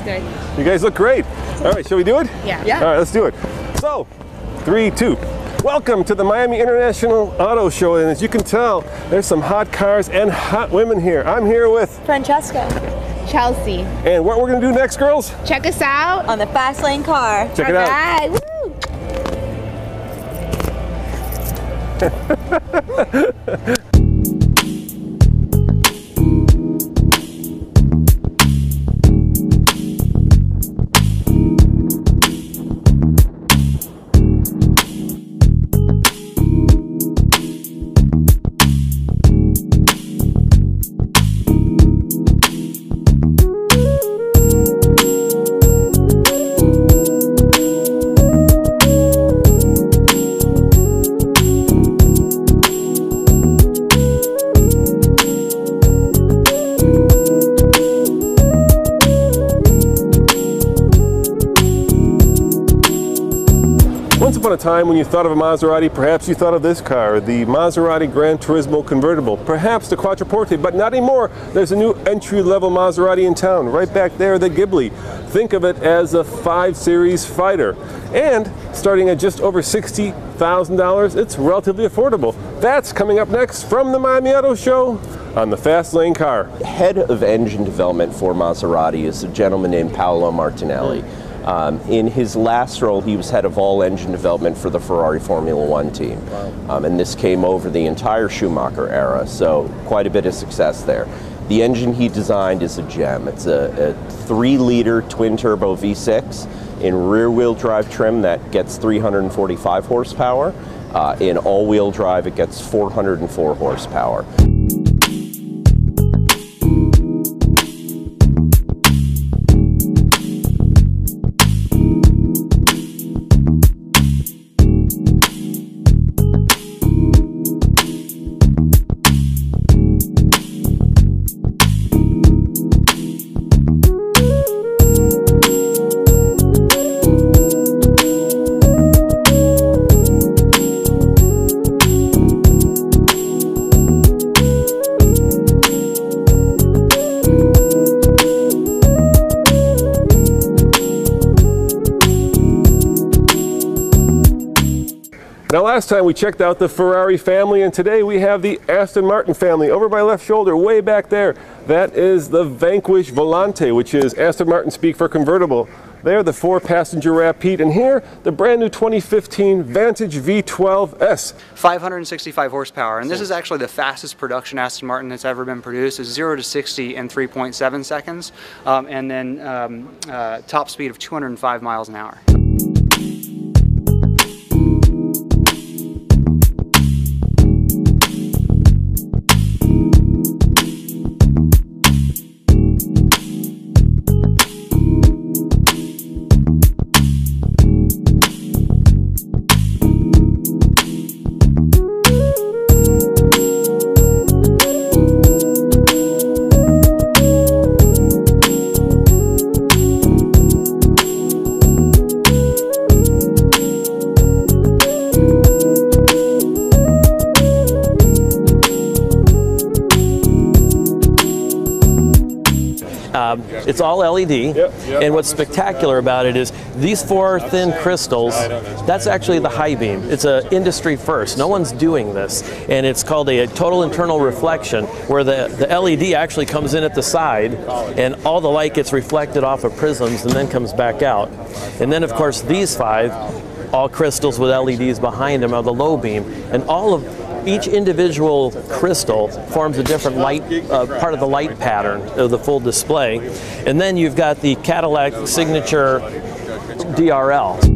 Good. You guys look great. All right, shall we do it? Yeah. All right, let's do it. So, 3, 2. Welcome to the Miami International Auto Show, and as you can tell, there's some hot cars and hot women here. I'm here with Francesca. Chelsea. And what we're gonna do next, girls? Check us out On the Fast Lane car. Check it out. Alright, woo! Once upon a time, when you thought of a Maserati, perhaps you thought of this car, the Maserati Gran Turismo convertible, perhaps the Quattroporte, but not anymore. There's a new entry-level Maserati in town, right back there, the Ghibli. Think of it as a 5 Series fighter. And starting at just over $60,000, it's relatively affordable. That's coming up next from the Miami Auto Show on the Fast Lane car. Head of engine development for Maserati is a gentleman named Paolo Martinelli. In his last role, he was head of all engine development for the Ferrari Formula One team. And this came over the entire Schumacher era, so quite a bit of success there. The engine he designed is a gem. It's a 3-liter twin-turbo V6 in rear-wheel drive trim that gets 345 horsepower. In all-wheel drive, it gets 404 horsepower. Now, last time we checked out the Ferrari family, and today we have the Aston Martin family. Over my left shoulder, way back there, that is the Vanquish Volante, which is Aston Martin speak for convertible. There, the 4-passenger Rapide, and here, the brand new 2015 Vantage V12S. 565 horsepower, and this is actually the fastest production Aston Martin that's ever been produced. It's 0 to 60 in 3.7 seconds, and then top speed of 205 miles an hour. It's all LED, and what's spectacular about it is these 4 thin crystals, that's actually the high beam. It's an industry first. No one's doing this, and it's called a total internal reflection, where the LED actually comes in at the side, and all the light gets reflected off of prisms and then comes back out. And then, of course, these 5, all crystals with LEDs behind them, are the low beam, and each individual crystal forms a different light, part of the light pattern of the full display. And then you've got the Cadillac Signature DRL.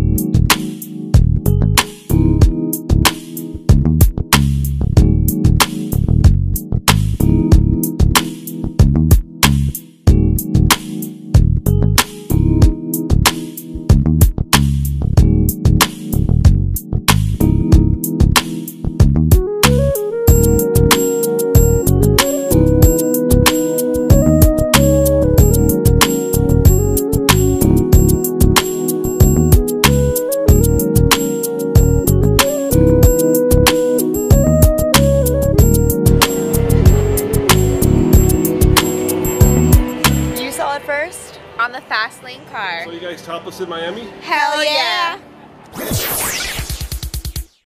You saw it first? on the fast lane car. So you guys topless in Miami? Hell yeah!